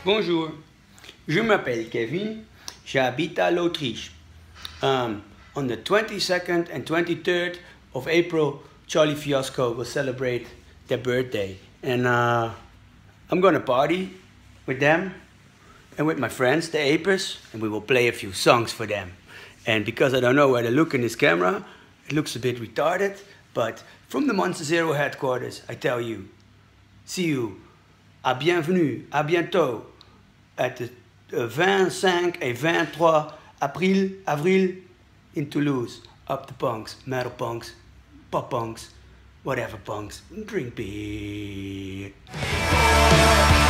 Bonjour, je m'appelle Kevin, j'habite à l'Autriche. On the 22nd and 23rd of April, Charly Fiasco will celebrate their birthday. And I'm gonna party with them and with my friends, the Apers, and we will play a few songs for them. And because I don't know where to look in this camera, it looks a bit retarded, but from the Monster Zero headquarters, I tell you, see you, à bienvenue, à bientôt, at the 25 et 23 Avril in Toulouse. Up the punks, metal punks, pop punks, whatever punks, drink beer.